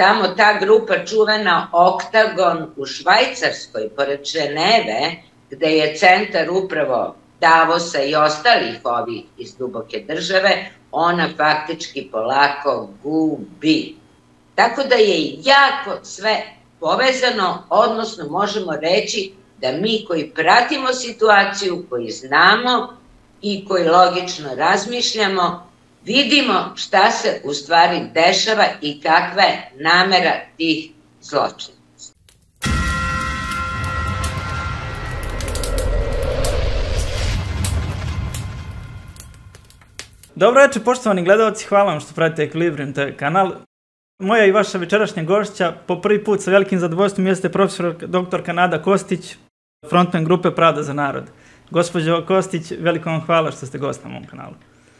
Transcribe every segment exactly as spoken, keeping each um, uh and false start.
tamo ta grupa čuvena Oktagon u Švajcarskoj, pored Ženeve, gde je centar upravo Davosa i ostalih ovih iz duboke države, ona faktički polako gubi. Tako da je jako sve povezano, odnosno možemo reći da mi koji pratimo situaciju, koji znamo i koji logično razmišljamo, vidimo šta se u stvari dešava i kakva je namera tih zločina. Dobro večer, poštovani gledalci, hvala vam što pratite Ekvilibrium te ve kanal. Moja i vaša večerašnja gošća po prvi put sa velikim zadovoljstvom jeste profesor doktorka Nada Kostić, frontman grupe Pravda za narod. Gospođo Kostić, veliko vam hvala što ste gost na mom kanalu.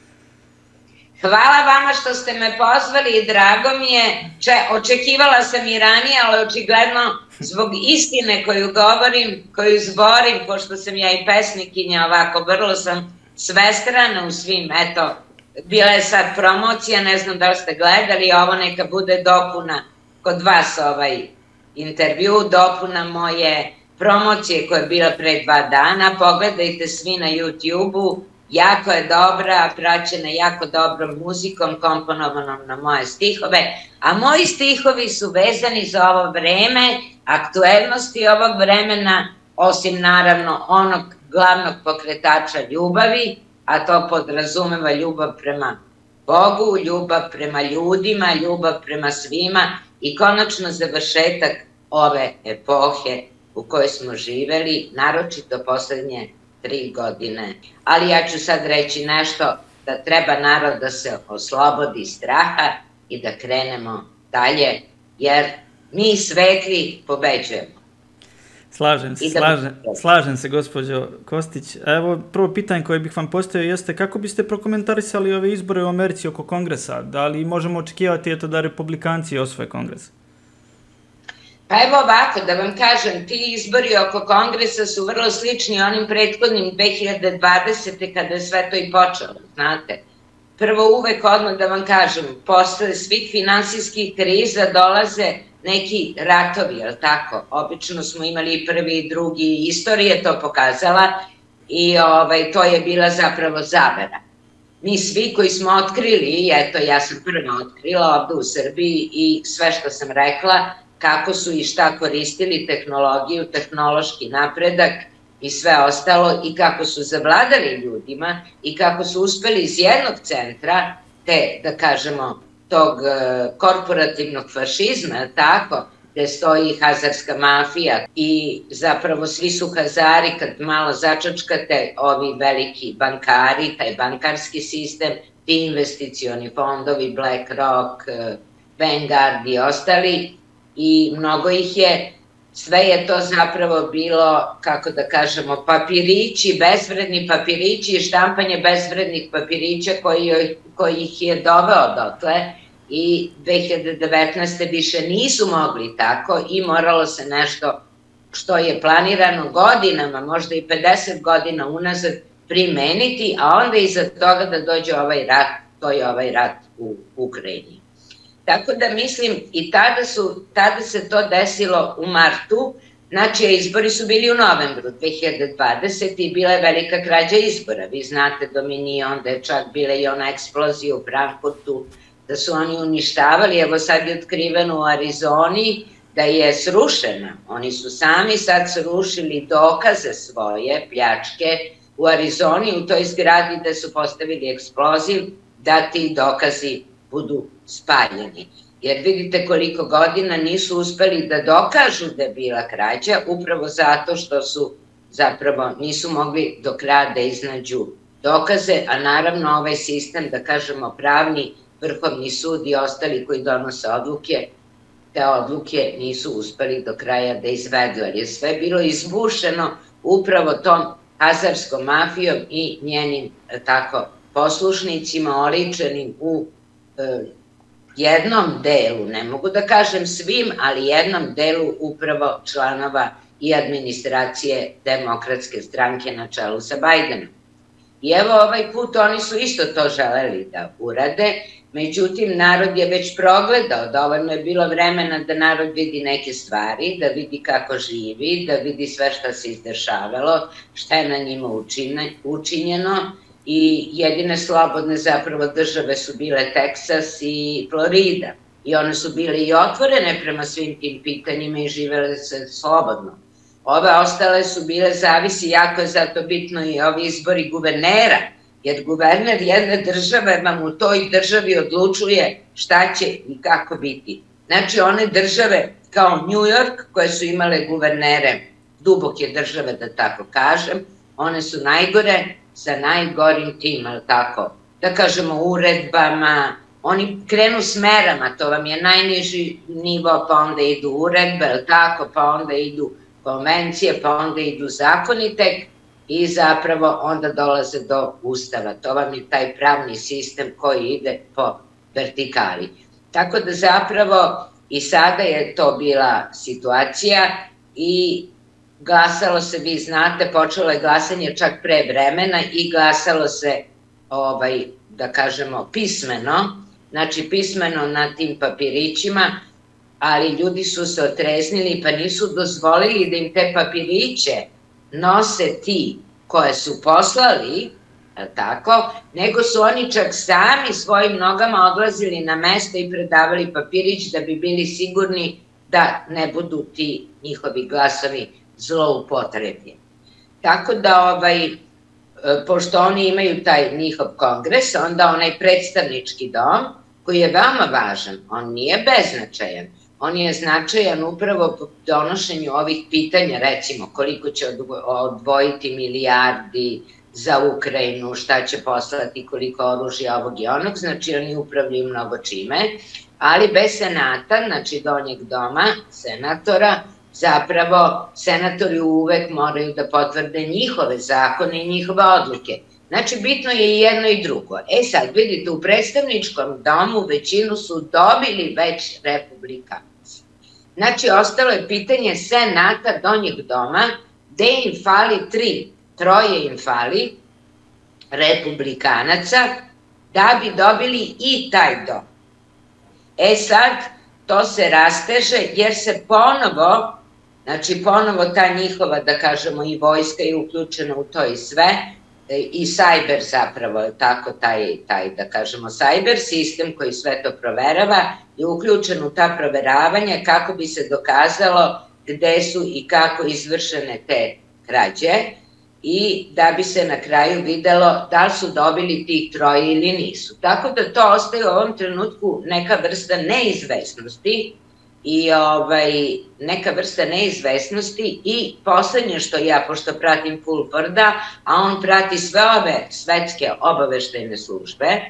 Hvala vama što ste me pozvali i drago mi je. Očekivala sam i ranije, ali očigledno zbog istine koju govorim, koju zborim, pošto sam ja i pesnikinja, ovako vrlo sam svestrana u svim, eto, bila je sad promocija, ne znam da li ste gledali, ovo neka bude dopuna kod vas ovaj intervju, dopuna moje promocije koja je bila pre dva dana, pogledajte svi na YouTube-u, jako je dobra, praćena jako dobrom muzikom, komponovanom na moje stihove, a moji stihovi su vezani za ovo vreme, aktuelnosti ovog vremena, osim naravno onog glavnog pokretača ljubavi, a to podrazumeva ljubav prema Bogu, ljubav prema ljudima, ljubav prema svima i konačno završetak ove epohe u kojoj smo živeli, naročito poslednje tri godine. Ali ja ću sad reći nešto, da treba narod da se oslobodi straha i da krenemo dalje, jer mi svetli pobeđujemo. Slažem se, slažem se, gospođo Kostić. Evo, prvo pitanje koje bih vam postavio jeste kako biste prokomentarisali ove izbore u Americi oko kongresa? Da li možemo očekivati eto da republikanci osvoje kongres? Pa evo ovako, da vam kažem, ti izbori oko kongresa su vrlo slični onim prethodnim dve hiljade dvadesete kada je sve to i počelo, znate. Prvo uvek odmah da vam kažem, posle svih finansijskih kriza dolaze neki ratovi, je li tako? Obično smo imali i prvi i drugi, istorija je to pokazala i to je bila zapravo zavera. Mi svi koji smo otkrili, eto ja sam prva otkrila ovde u Srbiji i sve što sam rekla, kako su i šta koristili tehnologiju, tehnološki napredak i sve ostalo i kako su zavladali ljudima i kako su uspeli iz jednog centra, te da kažemo tog korporativnog fašizma, tako, gde stoji hazarska mafija i zapravo svi su hazari, kad malo začačkate, ovi veliki bankari, taj bankarski sistem, ti investicioni fondovi, BlackRock, Vanguard i ostali, i mnogo ih je, sve je to zapravo bilo, kako da kažemo, papirići, bezvredni papirići i štampanje bezvrednih papirića koji ih je doveo dotle i dve hiljade devetnaeste. više nisu mogli tako i moralo se nešto što je planirano godinama, možda i pedeset godina unazad primeniti, a onda iza toga da dođe ovaj rat, to je ovaj rat u Ukrajini. Tako da mislim i tada se to desilo u martu, znači izbori su bili u novembru dve hiljade dvadesete. i bila je velika krađa izbora. Vi znate Dominion, da je čak bila i ona eksplozija u Frankfurtu, da su oni uništavali, evo sad je otkriveno u Arizoni da je srušena. Oni su sami sad srušili dokaze svoje pljačke u Arizoni, u toj zgradi da su postavili eksploziv, da ti dokazi budu spaljeni. Jer vidite koliko godina nisu uspeli da dokažu da je bila krađa, upravo zato što su zapravo nisu mogli do kraja da iznađu dokaze, a naravno ovaj sistem, da kažemo pravni, Vrhovni sud i ostali koji donose odluke, te odluke nisu uspeli do kraja da izvedu, jer je sve bilo izbušeno upravo tom hazarskom mafijom i njenim tako poslušnicima oličenim u jednom delu, ne mogu da kažem svim, ali jednom delu upravo članova i administracije Demokratske stranke na čelu sa Bajdenom. I evo ovaj put oni su isto to želeli da urade Međutim, narod je već progledao, dovoljno je bilo vremena da narod vidi neke stvari, da vidi kako živi, da vidi sve šta se izdešavalo, šta je na njima učinjeno i jedine slobodne zapravo države su bile Teksas i Florida. I one su bile i otvorene prema svim tim pitanjima i živele se slobodno. Ove ostale su bile zavisi, jako je zato bitno i ovi izbori guvernera, jer guverner jedne države vam u toj državi odlučuje šta će i kako biti. Znači one države kao New York koje su imale guvernere duboke države, da tako kažem, one su najgore sa najgorim tim, ali tako, da kažemo uredbama, oni krenu s merama, to vam je najniži nivo, pa onda idu uredbe, ali tako, pa onda idu konvencije, pa onda idu zakoni tek i zapravo onda dolaze do ustava. To vam je taj pravni sistem koji ide po vertikali. Tako da zapravo i sada je to bila situacija i glasalo se, vi znate, počelo je glasanje čak pre vremena i glasalo se, da kažemo, pismeno, znači pismeno na tim papirićima, ali ljudi su se otreznili pa nisu dozvolili da im te papiriće nose ti koje su poslali, tako, nego su oni čak sami svojim nogama odlazili na mesto i predavali papirić da bi bili sigurni da ne budu ti njihovi glasovi zloupotrebljeni. Tako da, pošto oni imaju taj njihov kongres, onda onaj predstavnički dom, koji je veoma važan, on nije beznačajan, on je značajan upravo po donošenju ovih pitanja, recimo koliko će odvojiti milijardi za Ukrajinu, šta će poslati, koliko oružja ovog i onog, znači oni upravljaju mnogo čime, ali bez senata, znači donjeg doma, senatora, zapravo senatori uvek moraju da potvrde njihove zakone i njihove odluke. Znači, bitno je i jedno i drugo. E sad, vidite, u predstavničkom domu većinu su dobili već republikanci. Znači, ostalo je pitanje senata donjeg doma, gde im fali tri, troje im fali republikanaca, da bi dobili i taj dom. E sad, to se rasteže jer se ponovo, znači ponovo ta njihova, da kažemo, i vojska je uključena u to i sve, i sajber zapravo, tako taj, da kažemo, sajber sistem koji sve to proverava je uključen u ta proveravanja kako bi se dokazalo gde su i kako izvršene te krađe i da bi se na kraju videlo da li su dobili tih troje ili nisu. Tako da to ostaje u ovom trenutku neka vrsta neizvesnosti i neka vrsta neizvesnosti i poslednje što ja, pošto pratim Fulforda, a on prati sve ove svetske obaveštajne službe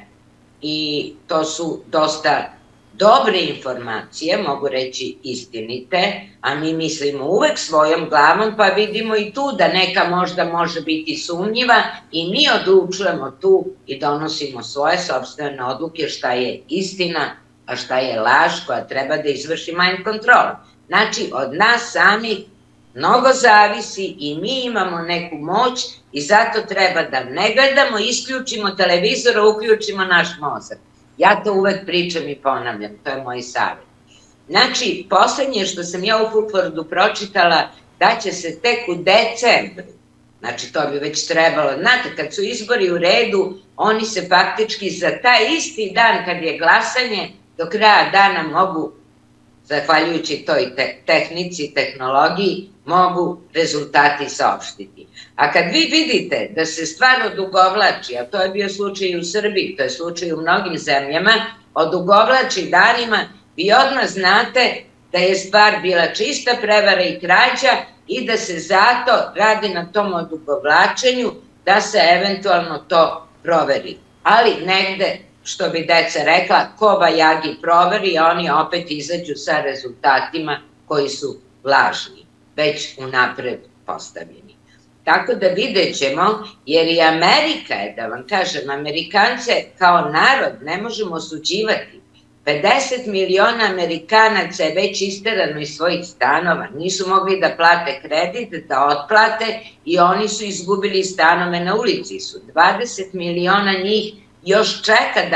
i to su dosta dobre informacije, mogu reći istinite, a mi mislimo uvek svojom glavom, pa vidimo i tu da neka možda može biti sumnjiva i mi odlučujemo tu i donosimo svoje sopstvene odluke šta je istina, a šta je laž koja treba da izvrši mind control. Znači, od nas samih mnogo zavisi i mi imamo neku moć i zato treba da ne gledamo, isključimo televizor, uključimo naš mozak. Ja to uvek pričam i ponavljam, to je moj savjet. Znači, poslednje što sam ja u Fulfordu pročitala, da će se tek u decembru, znači to bi već trebalo, znate, kad su izbori u redu, oni se faktički za taj isti dan kad je glasanje, do kraja dana mogu, zahvaljujući toj tehnici, tehnologiji, mogu rezultati saopštiti. A kad vi vidite da se stvar odugovlači, a to je bio slučaj i u Srbiji, to je slučaj u mnogim zemljama, odugovlači danima, vi odmah znate da je stvar bila čista prevara i krađa i da se zato radi na tom odugovlačenju da se eventualno to proveri. Ali negde, što bi deca rekla, koba jagi proveri, a oni opet izađu sa rezultatima koji su lažni, već unapred postavljeni. Tako da vidjet ćemo, jer i Amerika je, da vam kažem, Amerikance kao narod ne možemo osuđivati. pedeset miliona Amerikanaca je već isterano iz svojih stanova, nisu mogli da plate kredit, da otplate i oni su izgubili stanove na ulici su. dvadeset miliona njih još čeka da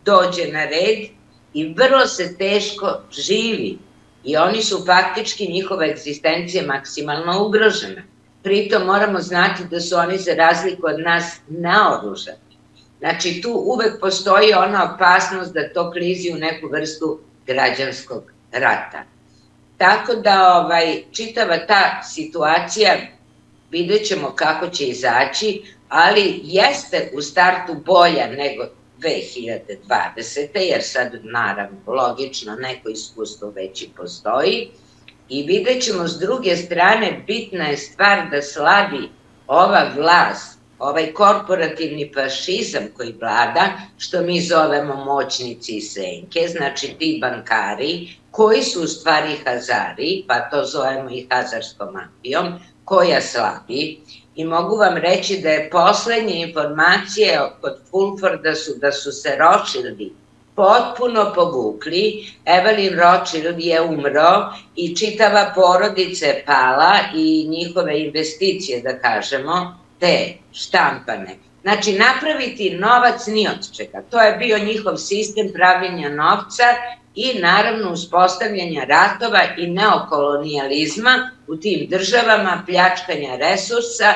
dođe na red i vrlo se teško živi. I oni su faktički, njihova egzistencija maksimalno ugrožena. Pritom moramo znati da su oni za razliku od nas naoružani. Znači tu uvek postoji ona opasnost da to klizi u neku vrstu građanskog rata. Tako da ovaj, čitava ta situacija, vidjet ćemo kako će izaći, ali jeste u startu bolja nego dve hiljade dvadesete. jer sad naravno logično neko iskustvo već i postoji i vidjet ćemo s druge strane, bitna je stvar da slabi ova vlast, ovaj korporativni fašizam koji vlada, što mi zovemo moćnici i senke, znači ti bankari koji su u stvari hazari, pa to zovemo i hazarskom mafijom, koja slabi. I mogu vam reći da je poslednje informacije od Fulforda su da su se Rothschildi potpuno povukli. Evelyn Rothschild je umro i čitava porodica je pala i njihove investicije, da kažemo, te štampane. Znači, napraviti novac ni od čega. To je bio njihov sistem pravljenja novca i naravno uspostavljanja ratova i neokolonijalizma u tim državama, pljačkanja resursa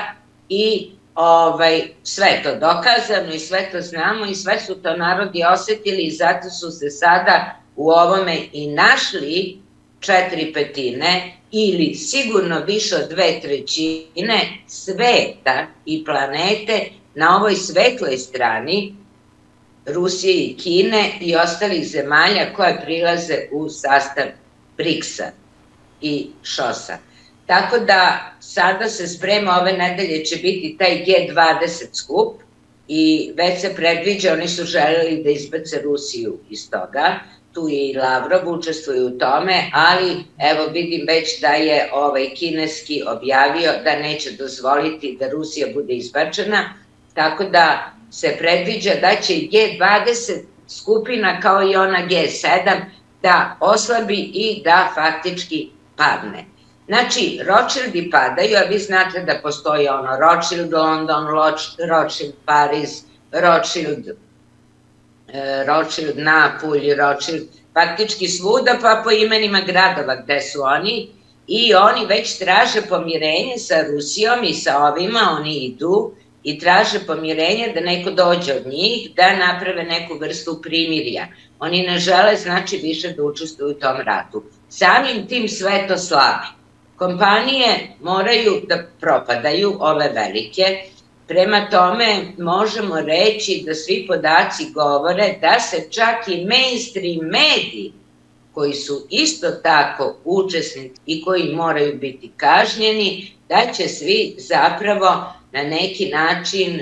i ovaj, sve to dokazano i sve to znamo i sve su to narodi osetili i zato su se sada u ovome i našli četiri petine ili sigurno više od dve trećine sveta i planete na ovoj svetloj strani Rusije i Kine i ostalih zemalja koje prilaze u sastav briksa i šosa. Tako da sada se sprema, ove nedelje će biti taj G dvadeset skup i već se predviđa, oni su želeli da izbace Rusiju iz toga, tu je i Lavrov učestvuje u tome, ali evo vidim već da je ovaj kineski objavio da neće dozvoliti da Rusija bude izbačena, tako da se predviđa da će G dvadeset skupina kao i ona G sedam da oslabi i da faktički padne. Znači, Rothschildi padaju, a vi znate da postoji ono Rothschild London, Rothschild Pariz, Rothschild, Rothschild Napulj, Rothschild, faktički svuda pa po imenima gradova gde su oni i oni već traže pomirenje sa Rusijom i sa ovima, oni idu i traže pomirenje da neko dođe od njih, da naprave neku vrstu primirja. Oni ne žele, znači, više da učestvuju u tom ratu. Samim tim sve to slabi. Kompanije moraju da propadaju, ove velike, prema tome možemo reći da svi podaci govore da se čak i mainstream mediji, koji su isto tako učesnici i koji moraju biti kažnjeni, da će svi zapravo na neki način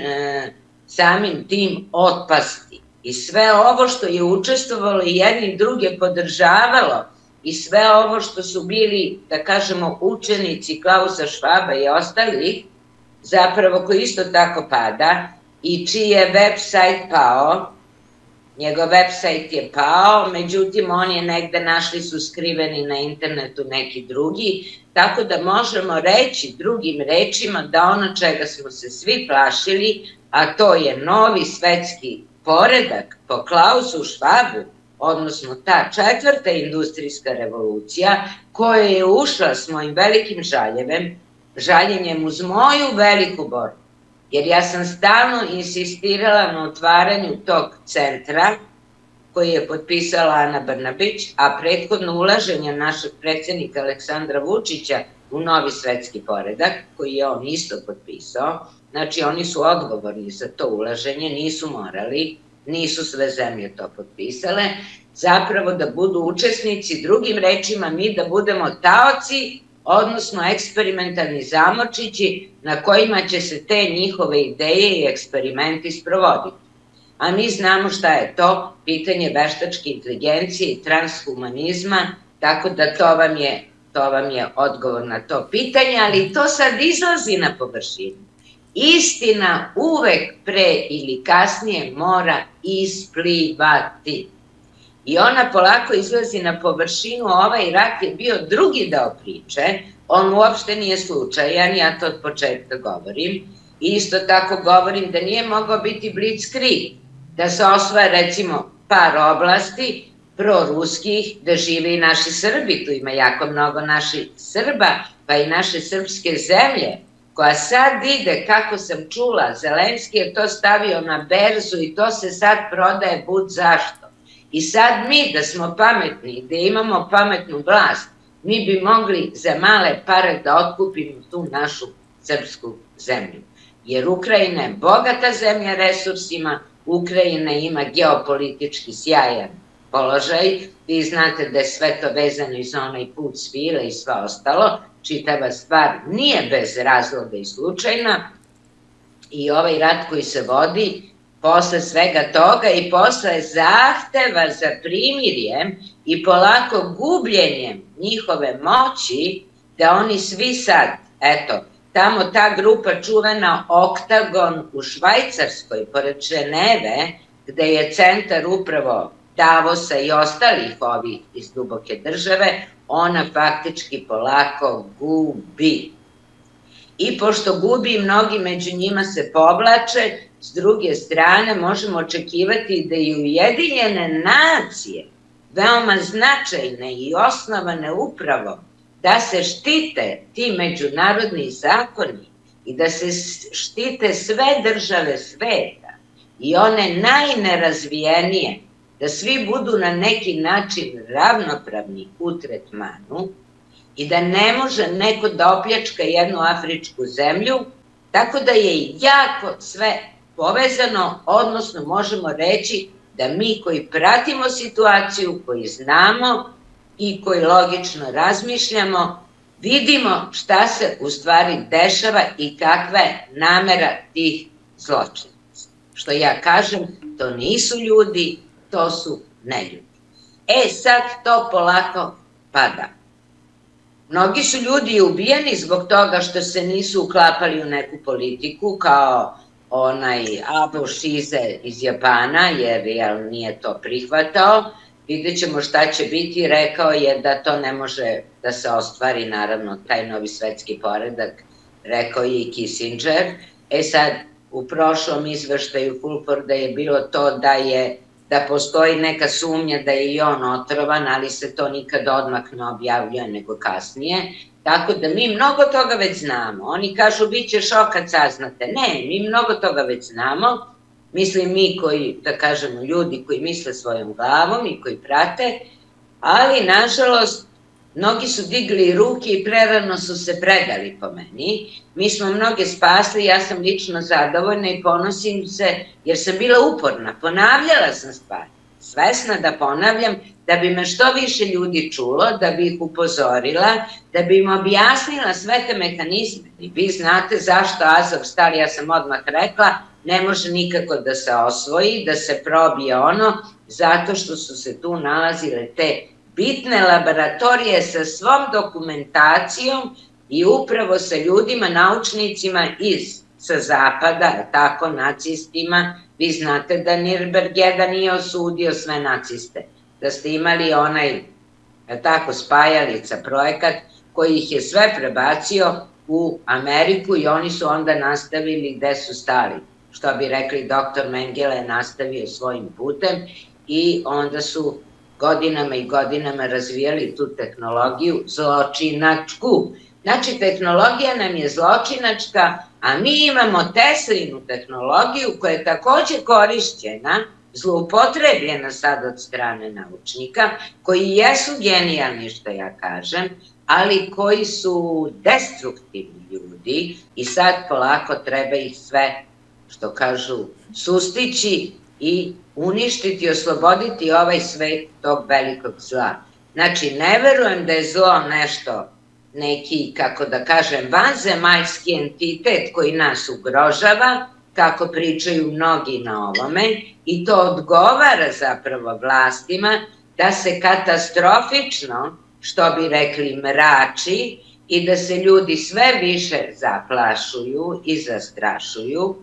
samim tim otpasti. I sve ovo što je učestvovalo i jedni druge podržavalo i sve ovo što su bili, da kažemo, učenici Klausa Švaba i ostalih, zapravo koji isto tako pada i čiji je website pao, njegov website je pao, međutim on je negde, našli su skriveni na internetu neki drugi, tako da možemo reći drugim rečima da ono čega smo se svi plašili, a to je novi svetski poredak po Klausu Švabu, odnosno ta četvrta industrijska revolucija koja je ušla s mojim velikim žaljevem, žaljenjem uz moju veliku borbu, jer ja sam stalno insistirala na otvaranju tog centra koji je potpisala Ana Brnabić, a prethodno ulaženje našeg predsjednika Aleksandra Vučića u novi svetski poredak, koji je on isto potpisao, znači oni su odgovorni za to ulaženje, nisu morali, nisu sve zemlje to potpisale, zapravo da budu učesnici, drugim rečima mi da budemo taoci, odnosno eksperimentalni zamorčići na kojima će se te njihove ideje i eksperimenti sprovoditi. A mi znamo šta je to, pitanje veštačke inteligencije i transhumanizma, tako da to vam je, to vam je odgovor na to pitanje, ali to sad izlazi na površinu. Istina uvek pre ili kasnije mora isplivati. I ona polako izlazi na površinu, ovaj rat je bio drugi deo priče, on uopšte nije slučajan, ja to od početka govorim. I isto tako govorim da nije mogao biti blitzkrieg, da se osvaja recimo par oblasti proruskih, da žive i naši Srbi, tu ima jako mnogo naših Srba, pa i naše srpske zemlje, koja sad ide, kako sam čula, Zelenski je to stavio na berzu i to se sad prodaje bud zašto. I sad mi da smo pametni, da imamo pametnu vlast, mi bi mogli za male pare da otkupimo tu našu srpsku zemlju. Jer Ukrajina je bogata zemlja resursima, Ukrajina ima geopolitički sjajan položaj, vi znate da je sve to vezano i za onaj put svile i sve ostalo, čitava stvar nije bez razloga i slučajna i ovaj rat koji se vodi posle svega toga i posle zahteva za primirjem i polako gubljenjem njihove moći, da oni svi sad, eto, tamo ta grupa čuvena Oktagon u Švajcarskoj, pored Ženeve, gde je centar upravo Davosa i ostalih ovih iz duboke države, ona faktički polako gubi. I pošto gubi, mnogi među njima se povlače, s druge strane možemo očekivati da i Ujedinjene nacije, veoma značajne i osnovane upravo, da se štite ti međunarodni zakoni i da se štite sve države sveta i one najnerazvijenije, da svi budu na neki način ravnopravni u tretmanu i da ne može neko da opljačka jednu afričku zemlju, tako da je jako sve povezano, odnosno možemo reći da mi koji pratimo situaciju, koji znamo i koji logično razmišljamo, vidimo šta se u stvari dešava i kakva je namera tih zločinaca. Što ja kažem, to nisu ljudi, to su neljudi. E sad to polako pada. Mnogi su ljudi ubijeni zbog toga što se nisu uklapali u neku politiku kao onaj Abe Shize iz Japana, jer jel, nije to prihvatao. Vidjet ćemo šta će biti, rekao je da to ne može da se ostvari, naravno, taj novi svetski poredak, rekao je i Kissinger. E sad, u prošlom izveštaju Fulforda je bilo to da je da postoji neka sumnja da je i on otrovan, ali se to nikad odmah ne objavljuje nego kasnije. Tako da mi mnogo toga već znamo. Oni kažu, bit će šok kad saznate. Ne, mi mnogo toga već znamo. Mislim mi koji, da kažemo, ljudi koji misle svojom glavom i koji prate, ali nažalost mnogi su digli ruke i prerano su se predali po meni. Mi smo mnoge spasli, ja sam lično zadovoljna i ponosim se jer sam bila uporna, ponavljala sam stvari, svesna da ponavljam, da bi me što više ljudi čulo, da bi ih upozorila, da bi im objasnila sve te mehanizme. I vi znate zašto Azovstal, ja sam odmah rekla, ne može nikako da se osvoji, da se probije ono, zato što su se tu nalazile te bitne laboratorije sa svom dokumentacijom i upravo sa ljudima, naučnicima iz sa zapada, tako, nacistima. Vi znate da Nürnberg jedan nije osudio sve naciste, da ste imali onaj, tako, spajalica projekat koji ih je sve prebacio u Ameriku i oni su onda nastavili gde su stali. Što bi rekli, doktor Mengele je nastavio svojim putem i onda su godinama i godinama razvijali tu tehnologiju zločinačku. Znači, tehnologija nam je zločinačka, a mi imamo Teslinu tehnologiju koja je takođe korišćena, zloupotrebljena sad od strane naučnika, koji jesu genijalni, što ja kažem, ali koji su destruktivni ljudi i sad polako treba ih sve, što kažu, sustići i uništiti, osloboditi ovaj svet tog velikog zla. Znači, ne verujem da je zlo nešto, neki, kako da kažem, vanzemaljski entitet koji nas ugrožava, kako pričaju mnogi na ovome, i to odgovara zapravo vlastima da se katastrofično, što bi rekli, mrači i da se ljudi sve više zaplašuju i zastrašuju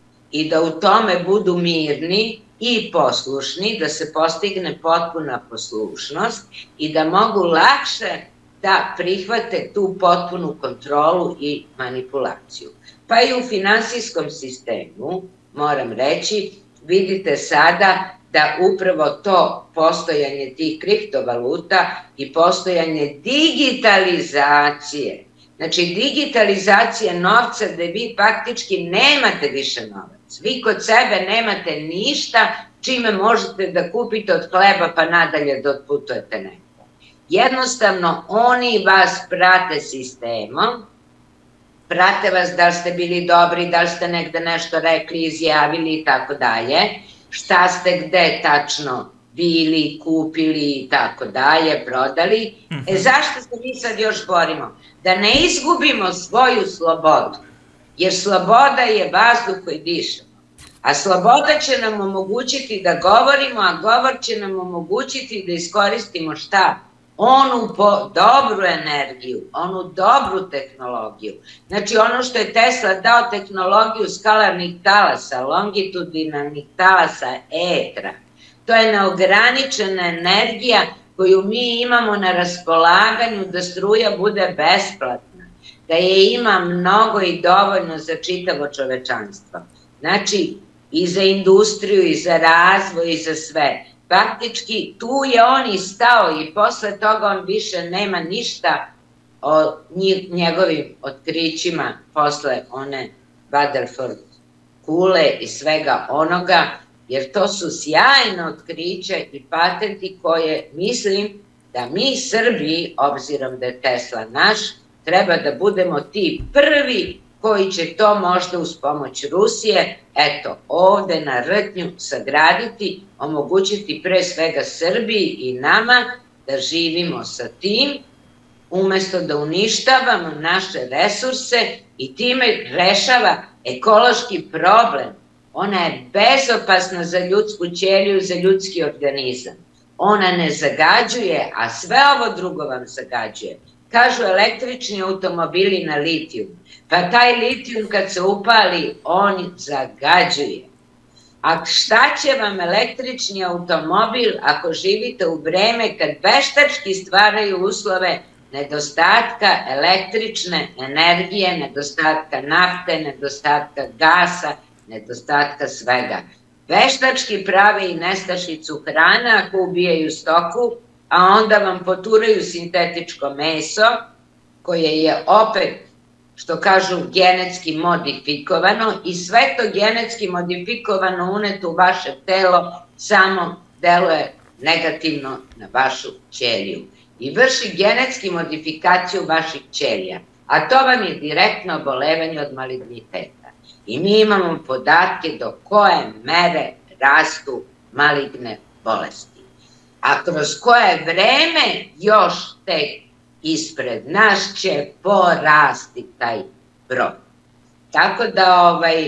i da u tome budu mirni i poslušni, da se postigne potpuna poslušnost i da mogu lakše da prihvate tu potpunu kontrolu i manipulaciju. Pa i u finansijskom sistemu, moram reći, vidite sada da upravo to postojanje tih kriptovaluta i postojanje digitalizacije, znači digitalizacija novca gde vi faktički nemate više novac, vi kod sebe nemate ništa čime možete da kupite od hleba pa nadalje da otputujete neko. Jednostavno, oni vas prate sistemom, prate vas da li ste bili dobri, da li ste negde nešto rekli, izjavili i tako dalje, šta ste gde tačno bili, kupili i tako dalje, prodali. E zašto se mi sad još borimo? Da ne izgubimo svoju slobodu, jer sloboda je vazduh koji dišemo. A sloboda će nam omogućiti da govorimo, a govor će nam omogućiti da iskoristimo šta? Onu dobru energiju, onu dobru tehnologiju. Znači ono što je Tesla dao tehnologiju skalarnih talasa, longitudinalnih talasa etra, to je neograničena energija koju mi imamo na raspolaganju da struja bude besplatna, da je ima mnogo i dovoljno za čitavo čovečanstvo. Znači i za industriju, i za razvoj, i za sve. Faktički tu je on i stao i posle toga on više nema ništa o njegovim otkrićima posle one Rutherford kule i svega onoga, jer to su sjajne otkriće i patenti koje mislim da mi Srbiji, obzirom da je Tesla naš, treba da budemo ti prvi koji će to možda uz pomoć Rusije, eto, ovde na Rtnju sagraditi, omogućiti pre svega Srbiji i nama da živimo sa tim, umesto da uništavamo naše resurse i time rešava ekološki problem. Ona je bezopasna za ljudsku ćeliju, za ljudski organizam. Ona ne zagađuje, a sve ovo drugo vam zagađuje. Kažu električni automobili na litijum. Pa taj litijum kad se upali, on zagađuje. A šta će vam električni automobil ako živite u vreme kad veštački stvaraju uslove nedostatka električne energije, nedostatka nafte, nedostatka gasa, nedostatka svega. Veštački prave i nestašicu hrane ako ubijaju stoku, a onda vam poturaju sintetičko meso, koje je opet, što kažu, genetski modifikovano i sve to genetski modifikovano uneto u vaše telo samo deluje negativno na vašu ćeliju i vrši genetski modifikaciju vaših ćelija, a to vam je direktno obolevanje od maligniteta. I mi imamo podatke do koje mere rastu maligne bolesti. A kroz koje vreme još tek ispred nas će porasti taj broj. Tako da ovaj,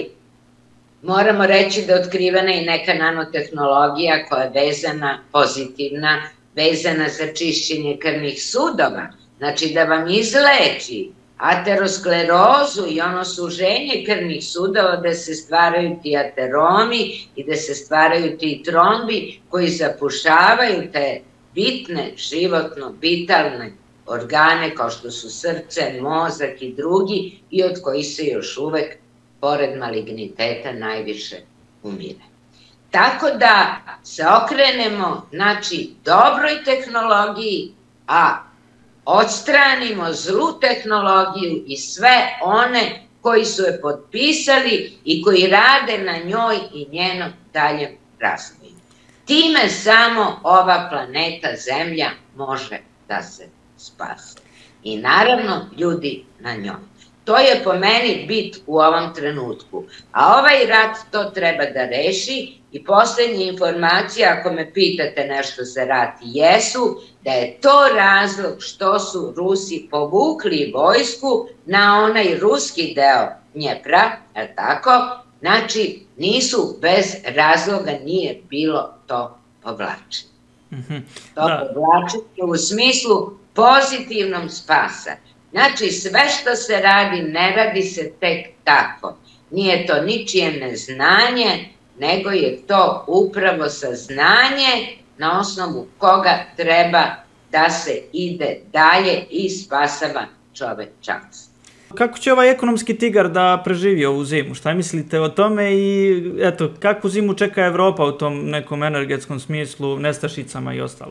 moramo reći da je otkrivena i neka nanotehnologija koja je vezana, pozitivna, vezana za čišćenje krvnih sudova. Znači da vam izleči aterosklerozu i ono suženje krvnih sudova da se stvaraju ti ateromi i da se stvaraju ti trombi koji zapušavaju te bitne, životno vitalne organe kao što su srce, mozak i drugi i od kojih se još uvek, pored maligniteta, najviše umire. Tako da se okrenemo, znači, dobroj tehnologiji, a odstranimo zlu tehnologiju i sve one koji su je potpisali i koji rade na njoj i njenom daljem razvoju. Time samo ova planeta Zemlja može da se spase. I naravno ljudi na njoj. To je po meni bit u ovom trenutku. A ovaj rat to treba da reši i poslednje informacije, ako me pitate nešto za rat, jesu da je to razlog što su Rusi povukli vojsku na onaj ruski deo Dnjepra, je tako? Znači, nisu bez razloga, nije bilo to povlačenje. To povlačenje u smislu pozitivnom spasa. Znači, sve što se radi, ne radi se tek tako. Nije to ničije neznanje, nego je to upravo saznanje na osnovu koga treba da se ide dalje i spasava čovečanstvo. Kako će ovaj ekonomski tigar da preživi ovu zimu? Šta mislite o tome i eto, kakvu zimu čeka Evropa u tom nekom energetskom smislu, nestašicama i ostalo?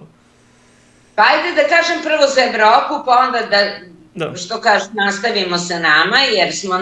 Pa ajde da kažem prvo za Evropu, pa onda da, što kažu, nastavimo sa nama, jer smo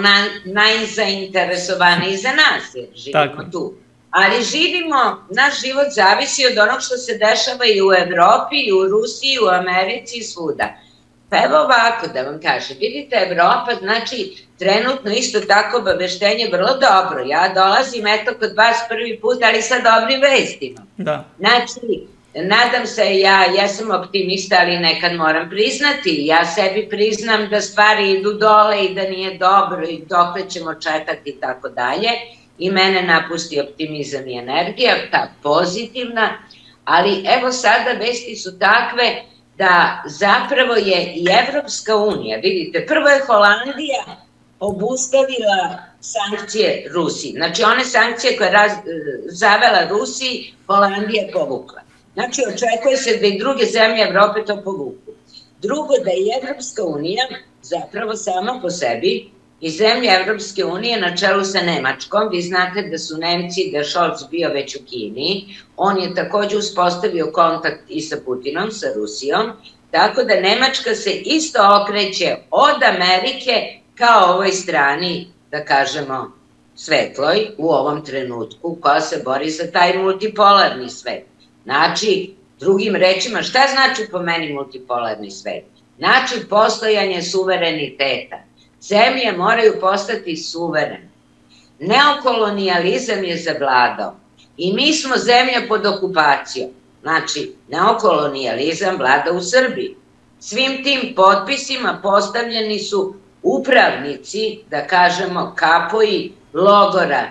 najzainteresovaniji za nas, jer živimo tu. Ali živimo, naš život zavisi od onog što se dešava i u Evropi, i u Rusiji, i u Americi, i svuda. Pa evo ovako da vam kažem, vidite, Evropa, znači, trenutno isto tako obaveštenje vrlo dobro. Ja dolazim, eto, kod vas prvi put, ali sa dobrim vestima. Znači, nadam se, ja jesam optimista, ali nekad moram priznati. Ja sebi priznam da stvari idu dole i da nije dobro i dokle ćemo čekati i tako dalje. I mene napusti optimizam i energija, ta pozitivna. Ali evo sada vesti su takve da zapravo je i Evropska unija, vidite, prvo je Holandija obustavila sankcije Rusiji. Znači one sankcije koje je zavela Rusiji, Holandija je povukla. Znači očekuje se da i druge zemlje Evrope to povuku. Drugo, da je Evropska unija zapravo sama po sebi i zemlje Evropske unije na čelu sa Nemačkom. Vi znate da su Nemci, da je Scholz bio već u Kini, on je takođe uspostavio kontakt i sa Putinom, sa Rusijom, tako da Nemačka se isto okreće od Amerike kao ovoj strani, da kažemo, svetloj u ovom trenutku, koja se bori za taj multipolarni svet. Znači, drugim rečima, šta znači po meni multipolarni svet? Znači, postojanje suvereniteta. Zemlje moraju postati suverene. Neokolonijalizam je zavladao i mi smo zemlja pod okupacijom. Znači, neokolonijalizam vlada u Srbiji. Svim tim potpisima postavljeni su upravnici, da kažemo, kapoji logora,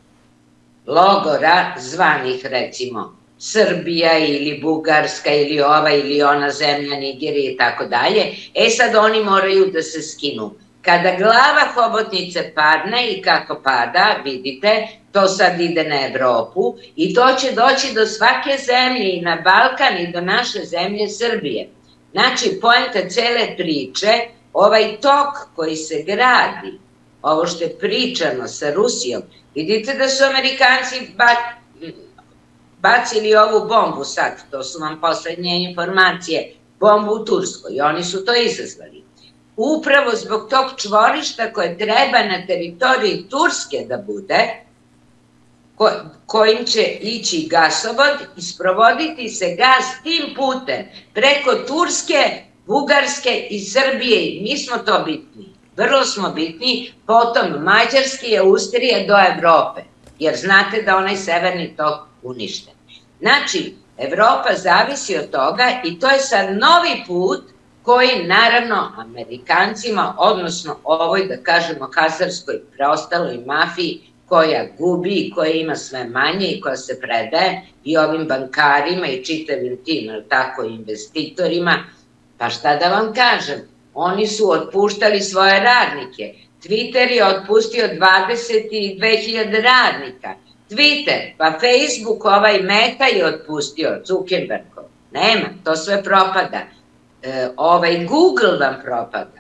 logora zvanih, recimo, Srbija ili Bugarska ili ova ili ona zemlja, Nigerija i tako dalje. E sad oni moraju da se skinu. Kada glava hobotnice padne i kako pada, vidite, to sad ide na Evropu i to će doći do svake zemlje i na Balkan i do naše zemlje Srbije. Znači, poenta cele priče, ovaj tok koji se gradi, ovo što je pričano sa Rusijom, vidite da su Amerikanci bacili ovu bombu sad, to su vam poslednje informacije, bombu u Turskoj i oni su to izazvali. Upravo zbog tog čvorišta koje treba na teritoriji Turske da bude, kojim će ići gasovod i sprovoditi se gas tim putem preko Turske, Bugarske i Srbije. Mi smo to bitni, vrlo smo bitni, potom Mađarske i Austrije do Evrope, jer znate da onaj severni tok uništen. Znači, Evropa zavisi od toga i to je sad novi put koji naravno Amerikancima, odnosno ovoj, da kažemo, hazarskoj preostaloj mafiji koja gubi, koja ima sve manje i koja se predaje i ovim bankarima i čitavim tim, tako, investitorima, pa šta da vam kažem, oni su otpuštali svoje radnike. Twitter je otpustio dvadeset dve hiljade radnika. Twitter, pa Facebook, ovaj Meta je otpustio, Zuckerbergov. Nema, to sve propada. Ovaj Google vam propada.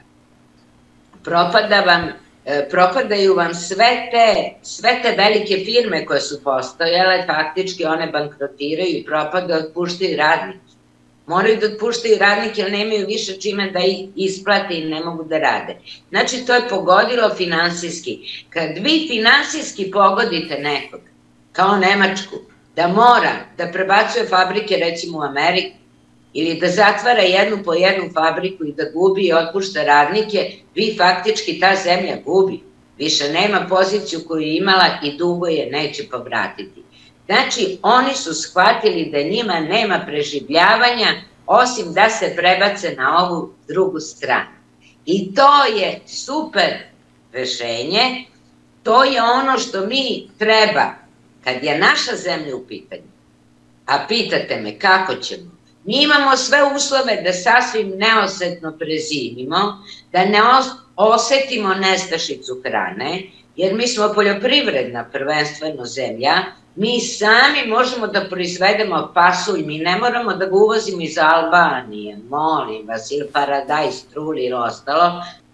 Propada vam, propadaju vam sve te, sve te velike firme koje su postojale, faktički one bankrotiraju i propada, otpuštaju radnike. Moraju da otpuštaju radnike jer nemaju više čime da ih isplate i ne mogu da rade. Znači, to je pogodilo finansijski. Kad vi finansijski pogodite nekog, kao Nemačku, da mora da prebacuje fabrike recimo u Ameriku, ili da zatvara jednu po jednu fabriku i da gubi i otpušta radnike, vi faktički ta zemlja gubi. Više nema poziciju koju je imala i dugo je neće povratiti. Znači, oni su shvatili da njima nema preživljavanja osim da se prebace na ovu drugu stranu. I to je super rešenje, to je ono što mi treba, kad je naša zemlja u pitanju, a pitate me kako ćemo, mi imamo sve uslove da sasvim neosetno prezimimo, da ne osetimo nestašicu hrane, jer mi smo poljoprivredna prvenstveno zemlja, mi sami možemo da proizvedemo pasulj, mi ne moramo da ga uvozimo iz Albanije, molim vas, ili paradajz, truli ili ostalo,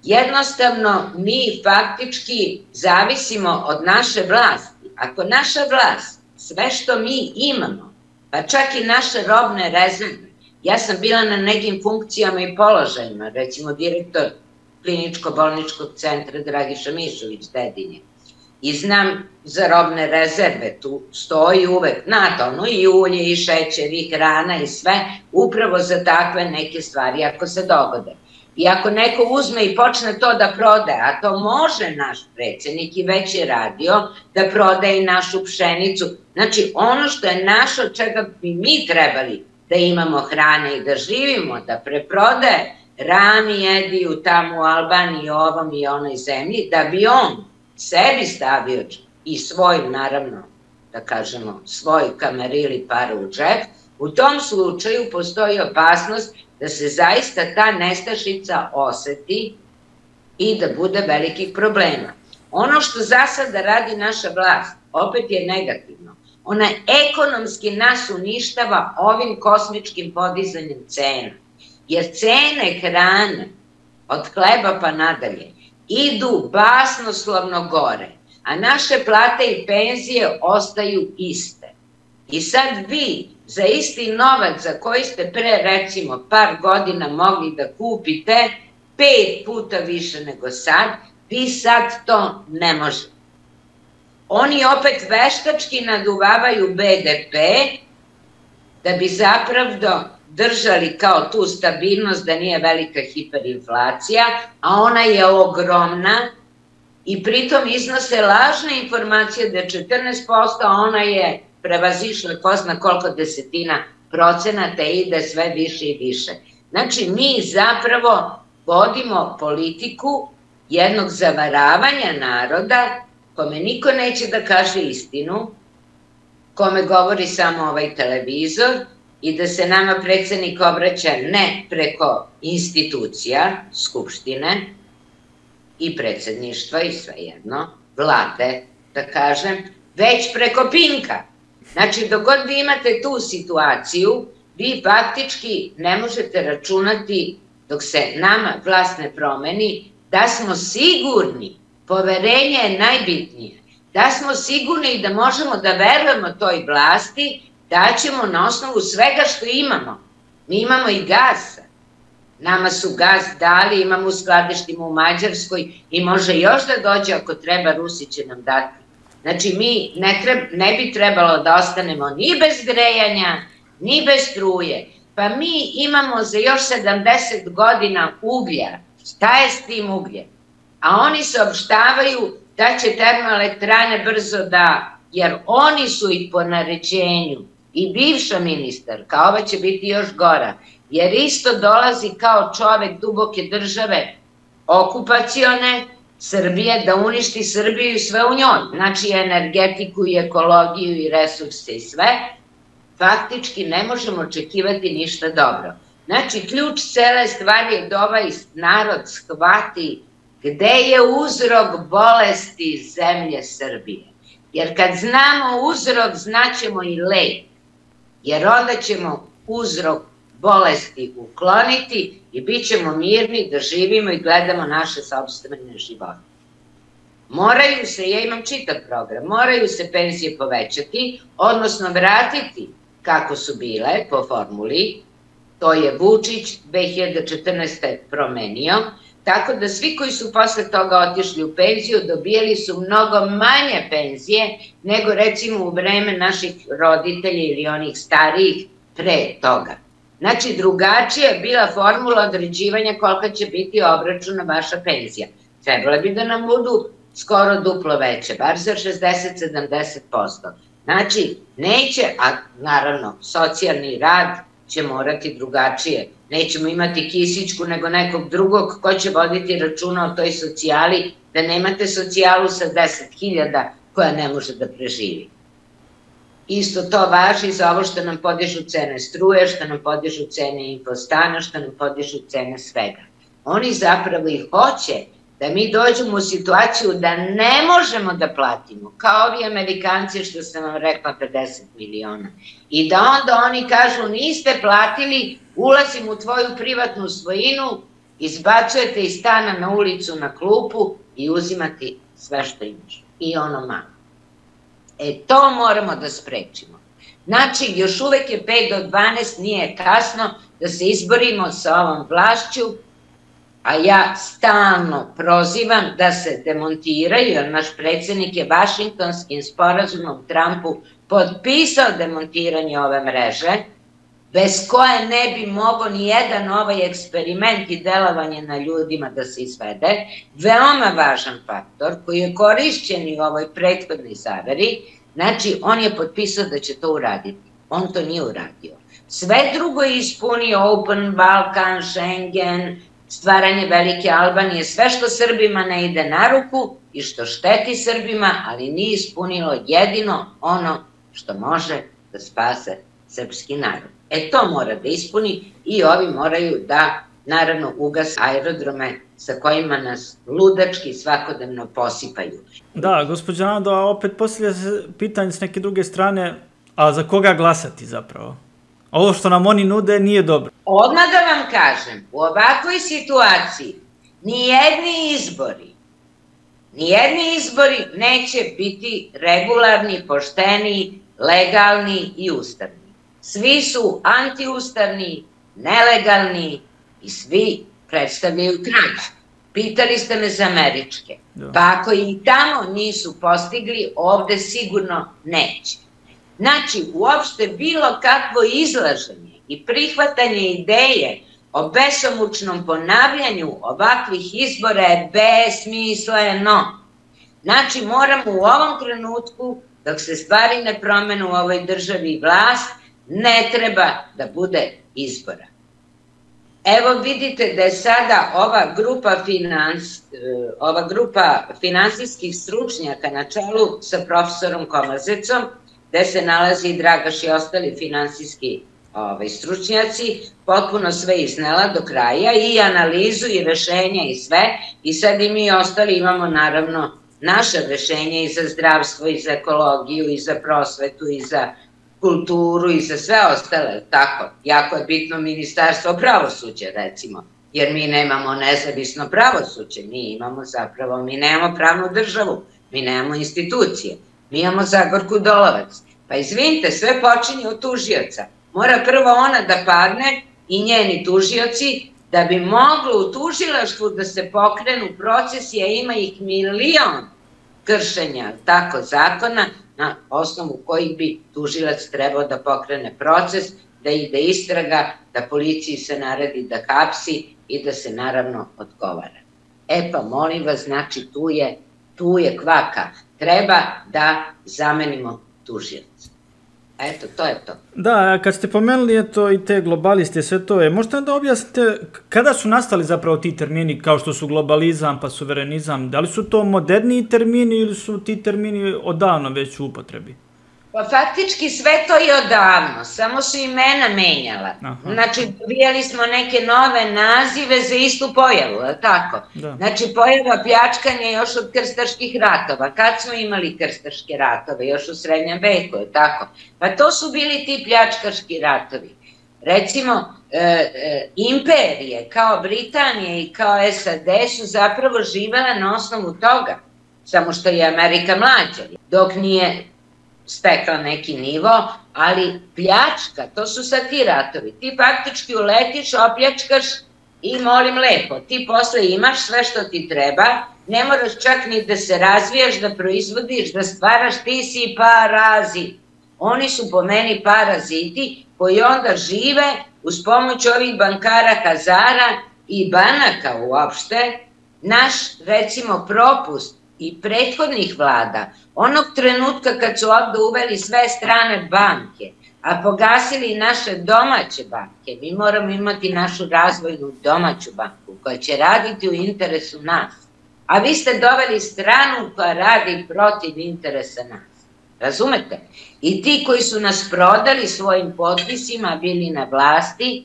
Jednostavno, mi faktički zavisimo od naše vlasti. Ako naša vlast, sve što mi imamo, pa čak i naše robne rezerve, ja sam bila na nekim funkcijama i položajima, recimo direktor kliničko-bolničkog centra Dragiša Mišović, Dedinje, i znam za robne rezerve, tu stoji uvek, znate, ono i ulje, i šećer, i hrana, i sve, upravo za takve neke stvari, ako se dogode. I ako neko uzme i počne to da prodaje, a to može naš predsednik i već je radio, da prodaje i našu pšenicu, znači ono što je naše, od čega bi mi trebali da imamo hrane i da živimo, da preprodaje Rami Ediju tamo u Albaniji, ovom i onoj zemlji, da bi on sebi stavio i svoj, naravno, da kažemo, svoj kamarili para u džep, u tom slučaju postoji opasnost da se zaista ta nestašica oseti i da bude velikih problema. Ono što za sada radi naša vlast, opet je negativno. Ona ekonomski nas uništava ovim kosmičkim podizanjem cena. Jer cene hrane, od hleba pa nadalje, idu basnoslovno gore, a naše plate i penzije ostaju iste. I sad vi, za isti novac za koji ste pre, recimo, par godina mogli da kupite pet puta više nego sad, vi sad to ne možete. Oni opet veštački naduvavaju be de pe da bi zapravo držali kao tu stabilnost, da nije velika hiperinflacija, a ona je ogromna i pritom iznose lažne informacije da je četrnaest posto, a ona je prevazišla ko zna koliko desetina procenata i ide sve više i više. Znači, mi zapravo vodimo politiku jednog zavaravanja naroda kome niko neće da kaže istinu, kome govori samo ovaj televizor i da se nama predsednik obraća ne preko institucija, skupštine i predsedništva i svejedno, vlade, da kažem, već preko Pinka. Znači, dok god vi imate tu situaciju, vi faktički ne možete računati, dok se nama vlast ne promeni, da smo sigurni, poverenje je najbitnije, da smo sigurni i da možemo da verujemo toj vlasti, da ćemo na osnovu svega što imamo. Mi imamo i gasa. Nama su gas dali, imamo u skladištima u Mađarskoj i može još da dođe ako treba, Rusi će nam dati. Znači, mi ne bi trebalo da ostanemo ni bez grejanja, ni bez struje. Pa mi imamo za još sedamdeset godina uglja. Šta je s tim ugljem? A oni saopštavaju da će termoelektrane brzo da, jer oni su ih po naređenju, i bivša ministarka, ova će biti još gora, jer isto dolazi kao čovek duboke države, okupacione Srbije, da uništi Srbiju i sve u njoj, znači energetiku i ekologiju i resurse i sve, faktički ne možemo očekivati ništa dobro. Znači, ključ cele stvari je da ovaj narod shvati gde je uzrok bolesti zemlje Srbije. Jer kad znamo uzrok, znaćemo i lek. Jer onda ćemo uzrok bolesti ukloniti i bit ćemo mirni da živimo i gledamo naše sopstvene živote. Moraju se, ja imam čitav program, moraju se penzije povećati, odnosno vratiti kako su bile po formuli, to je Vučić dve hiljade četrnaeste. promenio, tako da svi koji su posle toga otišli u penziju dobijali su mnogo manje penzije nego recimo u vreme naših roditelja ili onih starijih pre toga. Znači, drugačija je bila formula određivanja kolika će biti obračuna vaša penzija. Trebala bi da nam budu skoro duplo veće, bar za šezdeset do sedamdeset posto. Znači, neće, a naravno, socijalni rad će morati drugačije. Nećemo imati Kisićku nego nekog drugog ko će voditi računa o toj socijali, da nemate socijalu sa deset hiljada koja ne može da preživi. Isto to važi za ovo što nam podižu cene struje, što nam podižu cene infostana, što nam podižu cene svega. Oni zapravo i hoće da mi dođemo u situaciju da ne možemo da platimo, kao ovi Amerikanci što sam vam rekla pedeset miliona. I da onda oni kažu niste platili, ulazim u tvoju privatnu svojinu izbacujete iz stana na ulicu na klupu i uzimati sve što imaš. I ono malo. E, to moramo da sprečimo. Znači, još uvek je pet do dvanaest, nije kasno da se izborimo sa ovom vlašću, a ja stalno prozivam da se demontiraju, jer naš predsjednik je Vašingtonskim sporazumom Trumpu potpisao demontiranje ove mreže, bez koje ne bi mogao ni jedan ovaj eksperiment i delovanje na ljudima da se izvede. Veoma važan faktor koji je korišćen i u ovoj prethodnoj zaveri, znači on je potpisao da će to uraditi. On to nije uradio. Sve drugo je ispunio, Open Balkan, Schengen, stvaranje Velike Albanije, sve što Srbima ne ide na ruku i što šteti Srbima, ali nije ispunilo jedino ono što može da spase srpski narod. E to mora da ispuni i ovi moraju da, naravno, ugase aerodrome sa kojima nas ludački svakodnevno posipaju. Da, gospođa Nado, a opet postavlja se pitanje s neke druge strane, a za koga glasati zapravo? Ovo što nam oni nude nije dobro. Odmah da vam kažem, u ovakvoj situaciji nijedni izbori, nijedni izbori neće biti regularni, pošteni, legalni i ustavni. Svi su antiustavni, nelegalni i svi predstavljaju krađu. Pitali ste me za američke. Pa ako i tamo nisu postigli, ovde sigurno neće. Znači, uopšte bilo kakvo izlaženje i prihvatanje ideje o besomučnom ponavljanju ovakvih izbora je besmisleno. Znači, moramo u ovom trenutku, dok se stvari ne promenu u ovoj državi i vlast, ne treba da bude izbora. Evo vidite da je sada ova grupa, finans, ova grupa finansijskih stručnjaka na čelu sa profesorom Komazecom, gde se nalazi i Dragaš i ostali finansijski ovaj, stručnjaci, potpuno sve iznela do kraja i analizu i rešenja i sve. I sad i mi ostali imamo naravno naša rešenja i za zdravstvo, i za ekologiju, i za prosvetu, i za kulturu i za sve ostale, tako. Jako je bitno ministarstvo pravosuđa, recimo, jer mi nemamo nezavisno pravosuđe, mi imamo zapravo, mi nemamo pravnu državu, mi nemamo institucije, mi imamo Zagorku Dolovac. Pa izvinite, sve počinje od tužioca. Mora prvo ona da padne i njeni tužioci, da bi moglo u tužilaštvu da se pokrenu procesi, a ima ih milion kršenja tako zakona, na osnovu kojih bi tužilac trebao da pokrene proces, da ide istraga, da policiji se naredi da hapsi i da se naravno odgovara. E pa molim vas, znači tu je, tu je kvaka. Treba da zamenimo tužioca. Eto, to je to. Da, kad ste pomenuli eto, i te globaliste, sve to je, možete da objasnite kada su nastali zapravo ti termini kao što su globalizam pa suverenizam, da li su to moderniji termini ili su ti termini odavno već u upotrebi? Pa faktički sve to je odavno, samo su imena menjala. Znači, dobijali smo neke nove nazive za istu pojavu, tako? Znači, pojava pljačkanja još od krstaških ratova. Kad smo imali krstaške ratove? Još u srednjem veku, tako? Pa to su bili ti pljačkaški ratovi. Recimo, imperije kao Britanija i kao S A D su zapravo živele na osnovu toga, samo što je Amerika mlađa, dok nije stekla neki nivo, ali pljačka, to su sad ti ratovi. Ti faktički uletiš, opljačkaš i molim lepo, ti posle imaš sve što ti treba, ne moraš čak ni da se razvijaš, da proizvodiš, da stvaraš, ti si parazit. Oni su po meni paraziti koji onda žive uz pomoć ovih bankara, hazara i banaka uopšte. Naš, recimo, propust i prethodnih vlada, onog trenutka kad su ovde uveli sve strane banke, a pogasili naše domaće banke, mi moramo imati našu razvojnu domaću banku koja će raditi u interesu nas. A vi ste doveli stranu koja radi protiv interesa nas. Razumete? I ti koji su nas prodali svojim potpisima, bili na vlasti,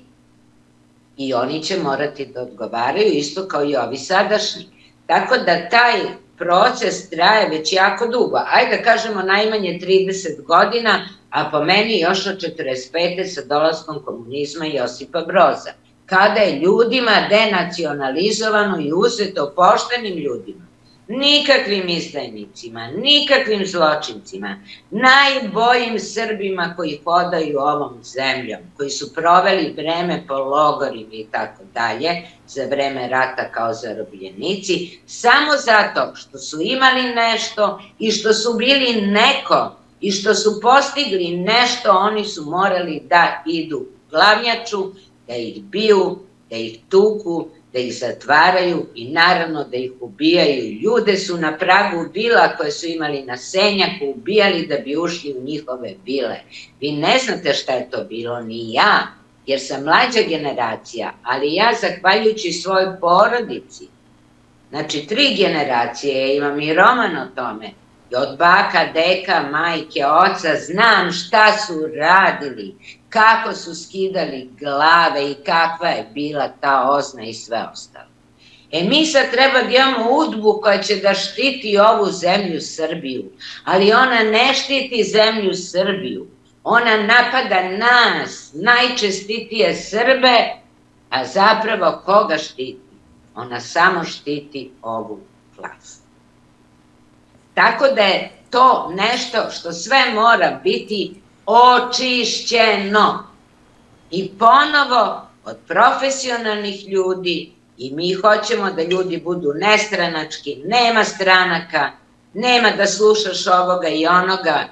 i oni će morati da odgovaraju isto kao i ovi sadašnji. Tako da taj proces traje već jako dugo. Ajde da kažemo najmanje trideset godina, a po meni još od četrdeset pete sa dolaskom komunizma i Josipa Broza. kada je ljudima denacionalizovano i uzeto poštenim ljudima, nikakvim izdajnicima, nikakvim zločincima, najboljim Srbima koji hodaju ovom zemljom, koji su proveli vreme po logorima i tako dalje, za vreme rata kao zarobljenici, samo zato što su imali nešto i što su bili neko i što su postigli nešto, oni su morali da idu u glavnjaču, da ih biju, da ih tuku, da ih zatvaraju i naravno da ih ubijaju. Ljude su na pragu vila koje su imali na Senjaku ubijali da bi ušli u njihove vile. Vi ne znate šta je to bilo, ni ja, jer sam mlađa generacija, ali ja zahvaljujući svojoj porodici, znači tri generacije, imam i roman o tome, od baka, deka, majke, oca, znam šta su radili, kako su skidali glave i kakva je bila ta ozna i sve ostalo. E mi sad treba da imamo udbu koja će da štiti ovu zemlju Srbiju, ali ona ne štiti zemlju Srbiju, ona napada nas, najčestitije Srbe, a zapravo koga štiti? Ona samo štiti ovu vlast. Tako da je to nešto što sve mora biti očišćeno. I ponovo od profesionalnih ljudi, i mi hoćemo da ljudi budu nestranački, nema stranaka, nema da slušaš ovoga i onoga,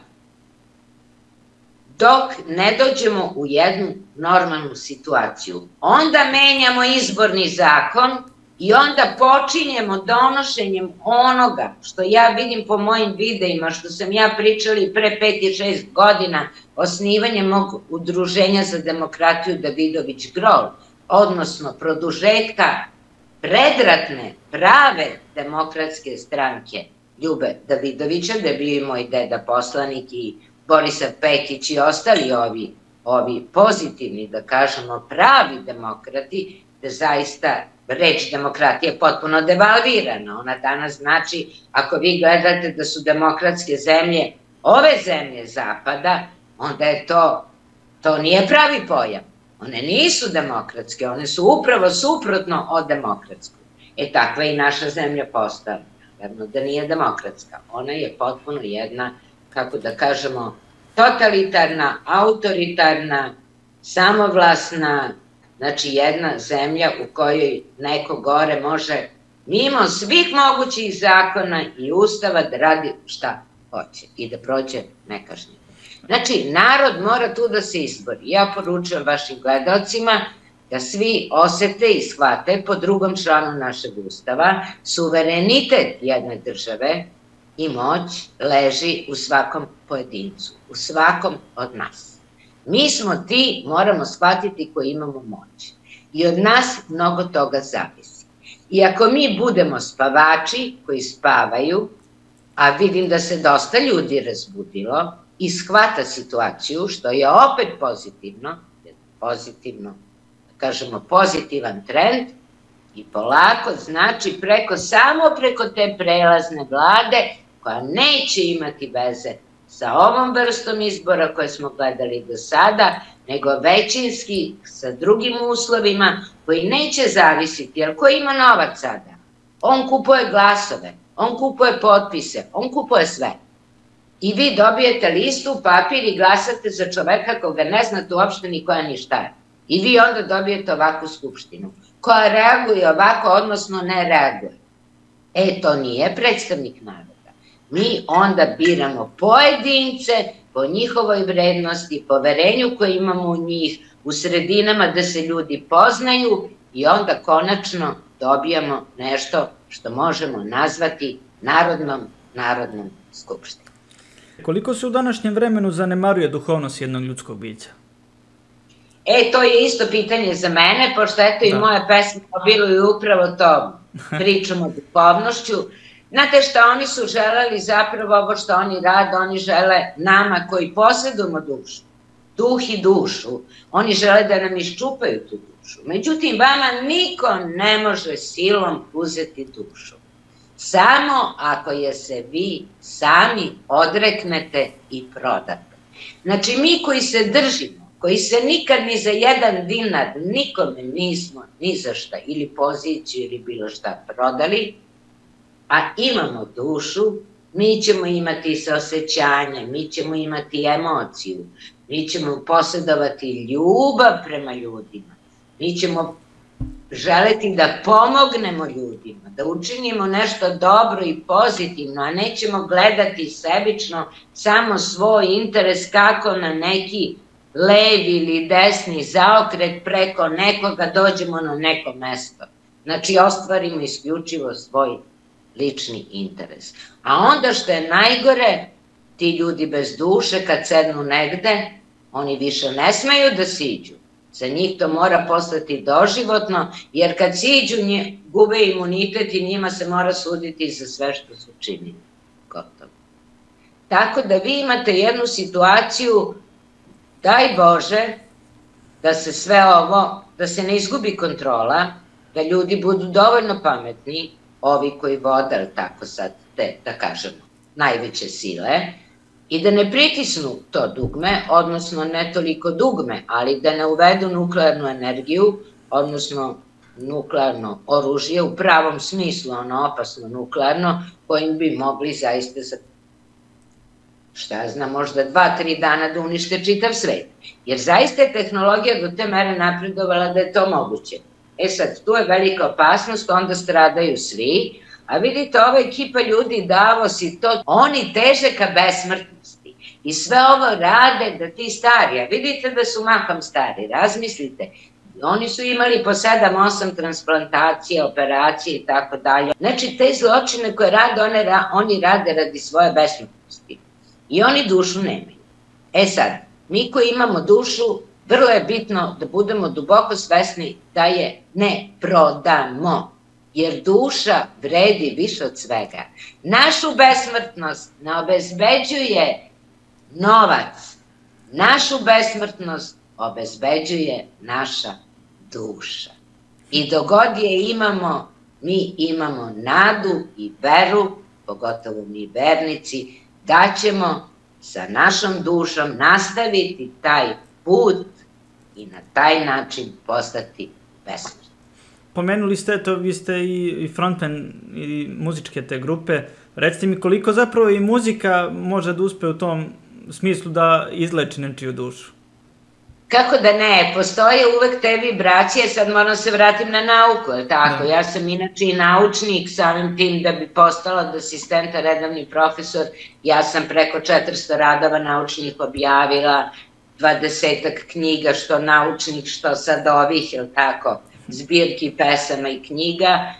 dok ne dođemo u jednu normalnu situaciju. Onda menjamo izborni zakon i onda počinjemo donošenjem onoga što ja vidim po mojim videima, što sam ja pričali pre pet i šest godina, osnivanje mog udruženja za demokratiju Davidović Grol, odnosno produžetka predratne, prave demokratske stranke Ljube Davidovića, da je bio i moj deda poslanik i Borisav Pekić i ostali ovi, ovi pozitivni, da kažemo, pravi demokrati, da zaista reč demokratija je potpuno devalvirana. Ona danas znači, ako vi gledate da su demokratske zemlje, ove zemlje zapada, onda je to, to nije pravi pojam. One nisu demokratske, one su upravo suprotno od demokratskog. E takva je i naša zemlja postala. Naravno da nije demokratska. Ona je potpuno jedna, kako da kažemo, totalitarna, autoritarna, samovlasna, znači jedna zemlja u kojoj neko gore može mimo svih mogućih zakona i ustava da radi šta hoće i da prođe nekažnjeno. Znači, narod mora tu da se izbori. Ja poručujem vašim gledalcima da svi osete i shvate po drugom članu našeg ustava, suverenitet jedne države i moć leži u svakom pojedincu, u svakom od nas. Mi smo ti, moramo shvatiti, koji imamo moć. I od nas mnogo toga zavisi. I ako mi budemo spavači koji spavaju, a vidim da se dosta ljudi razbudilo i shvata situaciju, što je opet pozitivno, pozitivno, da kažemo pozitivan trend, i polako, znači preko, samo preko te prelazne vlade, koja neće imati veze sa ovom vrstom izbora koje smo gledali do sada, nego većinski sa drugim uslovima koji neće zavisiti, jer ko ima novac sada? On kupuje glasove, on kupuje potpise, on kupuje sve. I vi dobijete listu, papir i glasate za čoveka koga ne znate uopšte ni koja ni šta je. I vi onda dobijete ovakvu skupštinu, koja reaguje ovako, odnosno ne reaguje. E, to nije predstavnik naroda. Mi onda biramo pojedince po njihovoj vrednosti, poverenju koje imamo u njih, u sredinama da se ljudi poznaju i onda konačno dobijamo nešto što možemo nazvati narodnom, narodnom skupštinom. Koliko se u današnjem vremenu zanemaruje duhovnost jednog ljudskog bića? E, to je isto pitanje za mene, pošto eto i moja pesma obiluje upravo to, pričam o duhovnošću. Znate šta, oni su želeli zapravo ovo što oni rade, oni žele nama koji posjedujemo dušu, duh i dušu, oni žele da nam iščupaju tu dušu. Međutim, vama niko ne može silom uzeti dušu. Samo ako je se vi sami odreknete i prodate. Znači, mi koji se držimo, koji se nikad ni za jedan dinar nikome nismo ni za šta, ili poziciju ili bilo šta prodali, a imamo dušu, mi ćemo imati saosećanje, mi ćemo imati emociju, mi ćemo posjedovati ljubav prema ljudima, mi ćemo želeti da pomognemo ljudima, da učinimo nešto dobro i pozitivno, a nećemo gledati sebično samo svoj interes kako na neki levi ili desni zaokret preko nekoga dođemo na neko mesto. Znači, ostvarimo isključivo svoj lični interes. A onda što je najgore, ti ljudi bez duše kad sednu negde, oni više ne smeju da siđu. Za njih to mora postati doživotno, jer kad siđu gube imunitet i njima se mora suditi za sve što su činili. Gotovo. Tako da vi imate jednu situaciju, daj Bože, da se sve ovo, da se ne izgubi kontrola, da ljudi budu dovoljno pametni, ovi koji vode, tako sad, te, da kažemo, najveće sile, i da ne pritisnu to dugme, odnosno ne toliko dugme, ali da ne uvedu nuklearnu energiju, odnosno nuklearno oružje, u pravom smislu, ono opasno nuklearno, kojim bi mogli zaista za, šta ja znam, možda dva, tri dana da unište čitav svet. Jer zaista je tehnologija do te mere napredovala da je to moguće. E sad, tu je velika opasnost, onda stradaju svi, a vidite, ova ekipa ljudi, Davos i to, oni teže ka besmrtnosti. I sve ovo rade da ti stari, a vidite da su mahom stari, razmislite. Oni su imali po sedam osam transplantacije, operacije i tako dalje. Znači, te zločine koje rade, oni rade radi svoje besmrtnosti. I oni dušu nemaju. E sad, mi koji imamo dušu, vrlo je bitno da budemo duboko svesni da je ne prodamo. Jer duša vredi više od svega. Našu besmrtnost ne obezbeđuje novac. Našu besmrtnost obezbeđuje naša duša. I dok god je imamo, mi imamo nadu i veru, pogotovo mi vernici, da ćemo sa našom dušom nastaviti taj put i na taj način postati besmrtni. Pomenuli ste to, vi ste i frontman i muzičke te grupe. Recite mi koliko zapravo i muzika može da uspe u tom smislu da izleči nečiju dušu? Kako da ne, postoje uvek te vibracije, sad moram se vratim na nauku, je li tako? Ja sam inače i naučnik, samim tim da bi postala od asistenta redovni profesor, ja sam preko četiristo radova naučnih objavila, dvadesetak knjiga, što naučnih, što sad ovih, je li tako? Zbirki pesama i knjiga,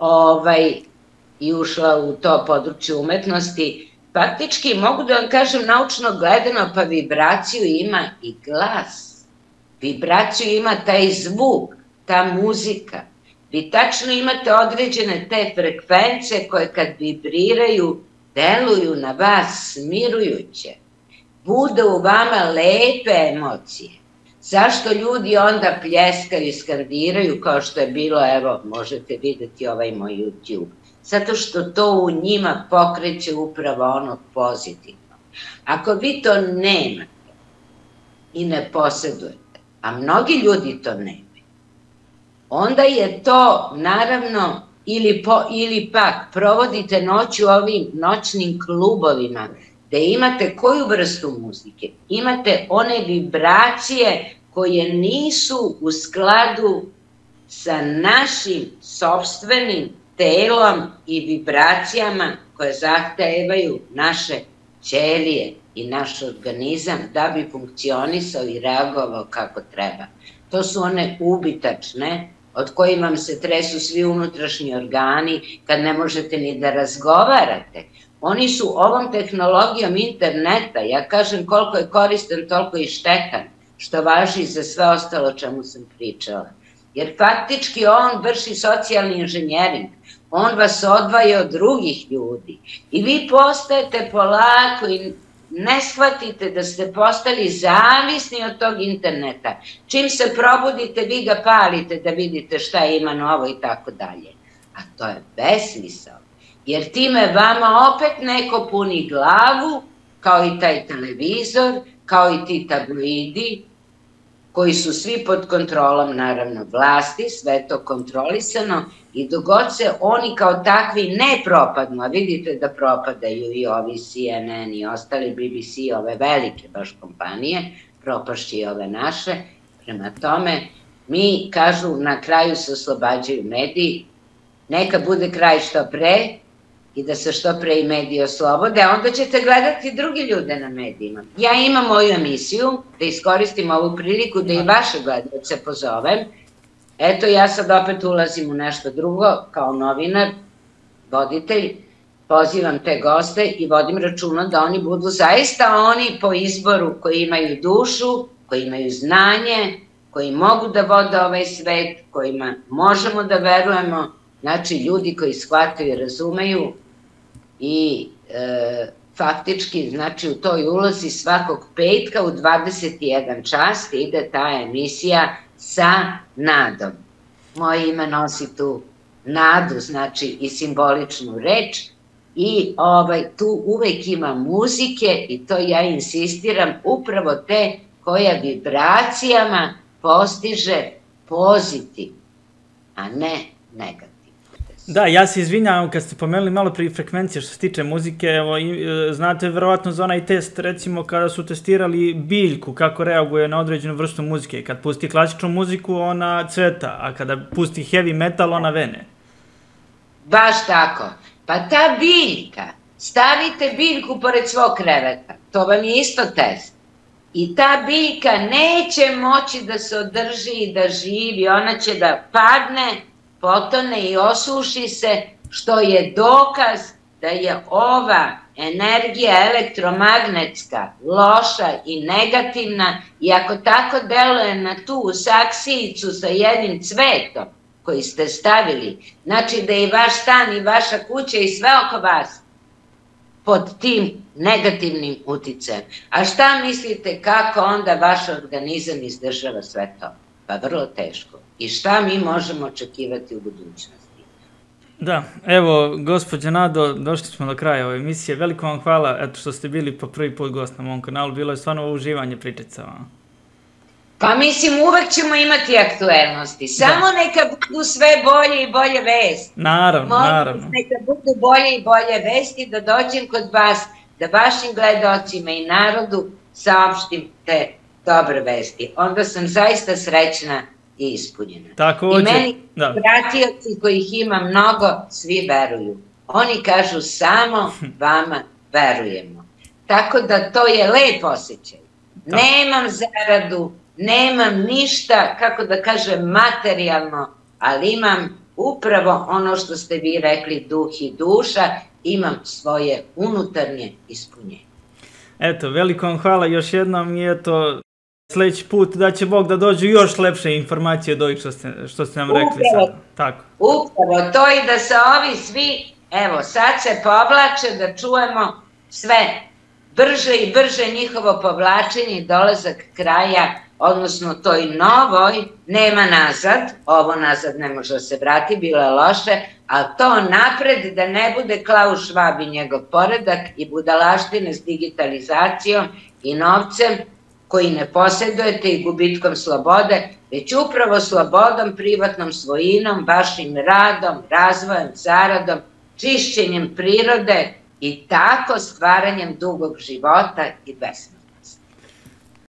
i ušla u to područje umetnosti. Faktički, mogu da vam kažem naučno gledano, pa vibraciju ima i glas. Vibraciju ima taj zvuk, ta muzika. Vi tačno imate određene te frekvence koje kad vibriraju, deluju na vas smirujuće. Bude u vama lepe emocije. Zašto ljudi onda pljeskaju i skandiraju kao što je bilo, evo, možete videti ovaj moj YouTube. Zato što to u njima pokreće upravo ono pozitivno. Ako vi to nemate i ne posjedujete, a mnogi ljudi to nemaju, onda je to, naravno, ili pak provodite noć u ovim noćnim klubovima, gde imate koju vrstu muzike? Imate one vibracije koje nisu u skladu sa našim sopstvenim telom i vibracijama koje zahtevaju naše ćelije i naš organizam da bi funkcionisao i reagovao kako treba. To su one ubitačne, od kojih vam se tresu svi unutrašnji organi kad ne možete ni da razgovarate. Oni su ovom tehnologijom interneta, ja kažem koliko je koristan, toliko i štetan, što važi za sve ostalo o čemu sam pričala. Jer faktički on vrši socijalni inženjering, on vas odvaja od drugih ljudi i vi postajete polako i ne shvatite da ste postali zavisni od tog interneta. Čim se probudite, vi ga palite da vidite šta ima novo i tako dalje. A to je besmisao. Jer time vama opet neko puni glavu, kao i taj televizor, kao i ti tabloidi, koji su svi pod kontrolom, naravno, vlasti, sve to kontrolisano, i dok god se oni kao takvi ne propadnu, a vidite da propadaju i ovi C N N i ostali B B C, ove velike baš kompanije, propašće i ove naše, prema tome, mi, kažu, na kraju se oslobađaju mediji, neka bude kraj što pre i da se što pre i mediji oslobode, a onda ćete gledati drugi ljude na medijima. Ja imam moju emisiju, da iskoristim ovu priliku da i vaše gledalce pozovem. Eto, ja sad opet ulazim u nešto drugo, kao novinar, voditelj, pozivam te goste i vodim računa da oni budu zaista oni po izboru koji imaju dušu, koji imaju znanje, koji mogu da vode ovaj svet, kojima možemo da verujemo, znači ljudi koji shvataju i razumeju i faktički, znači u toj ulozi svakog petka u dvadeset i jedan čas ide ta emisija sa nadom. Moje ime nosi tu nadu, znači i simboličnu reč, i tu uvek ima muzike i to ja insistiram, upravo te koja vibracijama postiže pozitiv, a ne negativ. Da, ja se izvinjavam kad ste pomenuli malo prije frekvencije što se tiče muzike, evo, znate verovatno za onaj test, recimo kada su testirali biljku, kako reaguje na određenu vrstu muzike, kad pusti klasičnu muziku ona cveta, a kada pusti heavy metal ona vene. Baš tako, pa ta biljka, stavite biljku pored svog kreveta, to vam je isto test. I ta biljka neće moći da se održi i da živi, ona će da padne, potone i osuši se, što je dokaz da je ova energija elektromagnetska loša i negativna, i ako tako deluje na tu saksijicu sa jednim cvetom koji ste stavili, znači da je i vaš stan i vaša kuća i sve oko vas pod tim negativnim uticajem. A šta mislite kako onda vaš organizam izdržava sve to? Pa vrlo teško. I šta mi možemo očekivati u budućnosti? Da, evo, gospođa Nado, došli smo do kraja ove emisije. Veliko vam hvala eto što ste bili po prvi put gost na mom kanalu. Bilo je stvarno uživanje pričati sa vama. Pa mislim, uvek ćemo imati aktuelnosti. Samo neka budu sve bolje i bolje vesti. Naravno, naravno. Neka budu bolje i bolje vesti, da dođem kod vas, da vašim gledalcima i narodu saopštim te dobre vesti. Onda sam zaista srećna i ispunjena. Takođe, i meni pratioci kojih ima mnogo, svi veruju. Oni kažu samo vama verujemo. Tako da to je lep osjećaj. Nemam zaradu, nemam ništa, kako da kažem, materijalno, ali imam upravo ono što ste vi rekli, duh i duša, imam svoje unutarnje ispunjenje. Eto, veliko vam hvala još jednom i eto, sljedeći put da će Bog da dođu još lepše informacije od ovih što ste nam rekli sada. Upravo to, i da se ovi svi, evo sad se povlače, da čujemo sve brže i brže njihovo povlačenje i dolazak kraja, odnosno toj novoj, nema nazad, ovo nazad ne može da se vrati, bilo je loše, ali to napred da ne bude Klaus Schwab i njegov poredak i budalaštine s digitalizacijom i novcem koji ne posjedujete i gubitkom slobode, već upravo slobodom, privatnom svojinom, vašim radom, razvojem, zaradom, čišćenjem prirode i tako stvaranjem dugog života i besmrtnosti.